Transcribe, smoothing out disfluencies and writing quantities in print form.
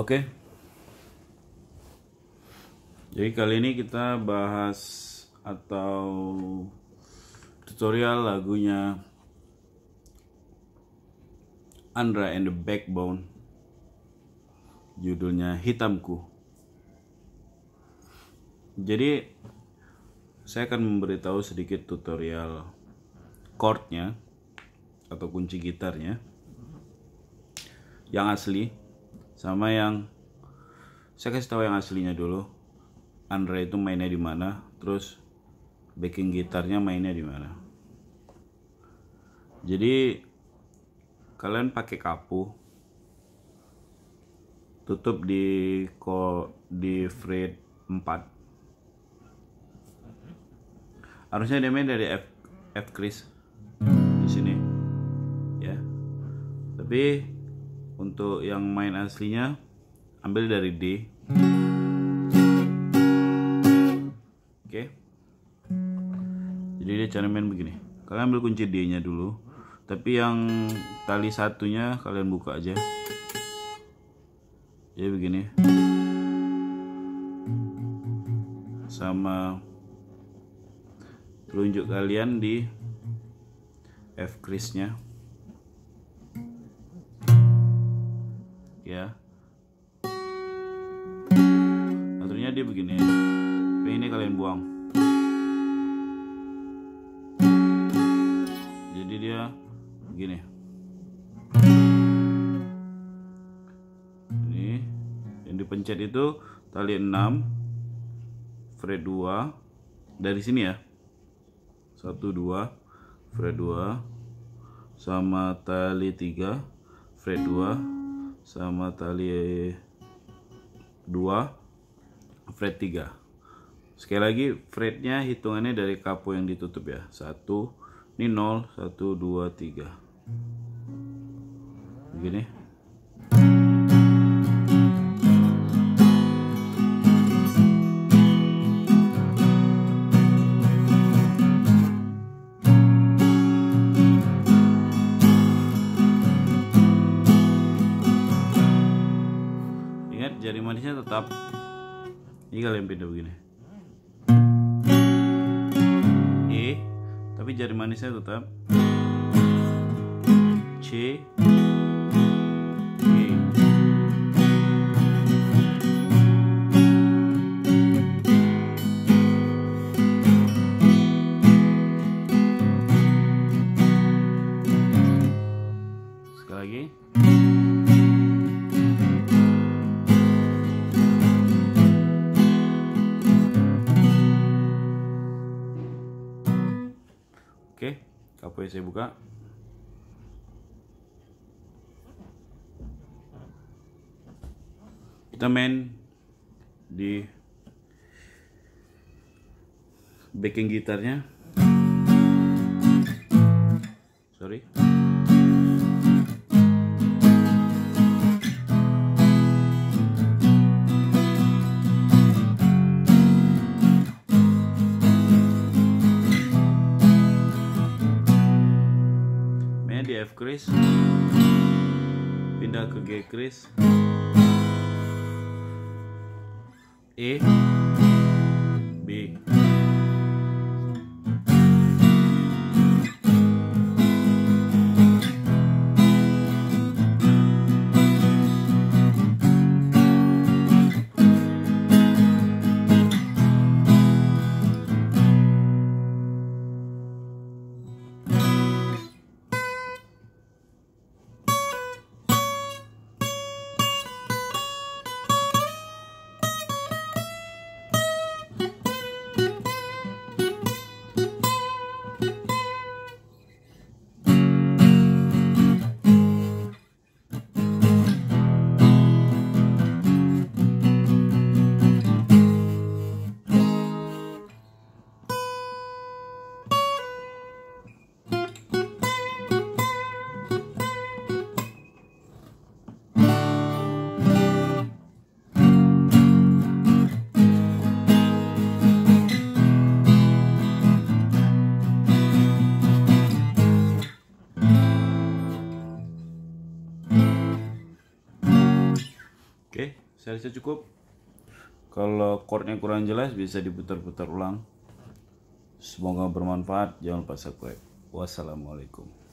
Oke. Jadi kali ini kita bahas atau tutorial lagunya Andra and the Backbone. Judulnya Hitamku. Jadi saya akan memberitahu sedikit tutorial chordnya atau kunci gitarnya yang asli sama yang saya kasih tahu yang aslinya dulu. Andra itu mainnya di mana, terus backing gitarnya mainnya di mana. Jadi kalian pakai kapu, tutup di fret 4. Harusnya dia main dari F kris di sini, ya. Tapi untuk yang main aslinya ambil dari D. Oke. Jadi dia cara main begini. Kalian ambil kunci D-nya dulu, tapi yang tali satunya kalian buka aja. Jadi begini. Sama telunjuk kalian di F krisnya. Ya. Aturnya dia begini. Tapi ini kalian buang. Jadi dia begini. Ini yang dipencet itu tali 6 fret 2 dari sini ya. 1 2 fret 2 sama tali 3 fret 2 sama tali 2 fret 3. Sekali lagi fretnya hitungannya dari kapo yang ditutup ya. 1 ini 0 1 2 3 begini. Jari manisnya tetap. Ini kalian pindah begini. E, tapi jari manisnya tetap C, E. Sekali lagi. Oke, kaponya saya buka. Kita main di backing gitarnya. Sorry. Di F kris, pindah ke G kris, E, B. saya rasa cukup. Kalau chordnya kurang jelas bisa diputar-putar ulang. Semoga bermanfaat. Jangan lupa subscribe. Wassalamualaikum.